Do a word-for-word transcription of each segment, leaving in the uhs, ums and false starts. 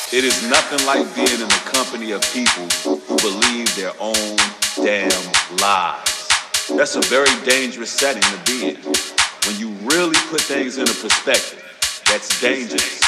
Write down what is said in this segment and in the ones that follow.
It is nothing like being in the company of people who believe their own damn lies. That's a very dangerous setting to be in. When you really put things into perspective, that's dangerous.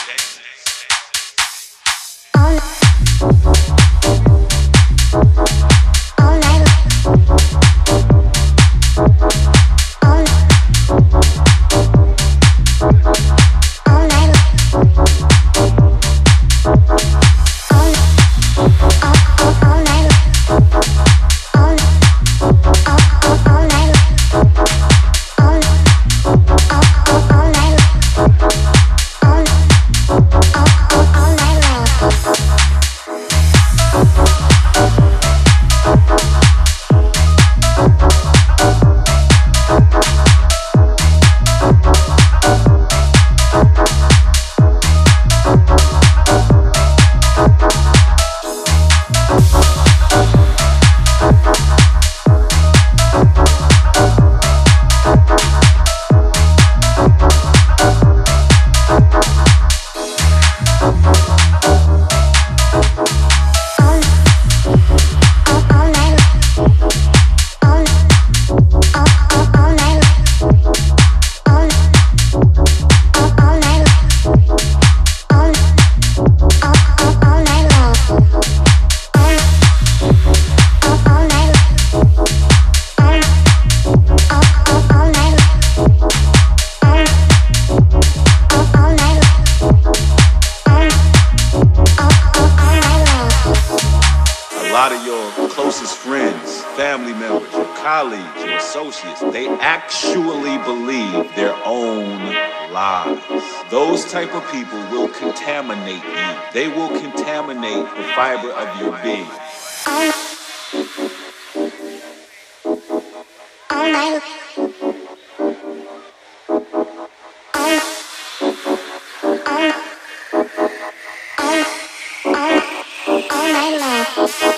A lot of your closest friends, family members, your colleagues, your associates, they actually believe their own lies. Those type of people will contaminate you. They will contaminate the fiber of your being. All night. All night long.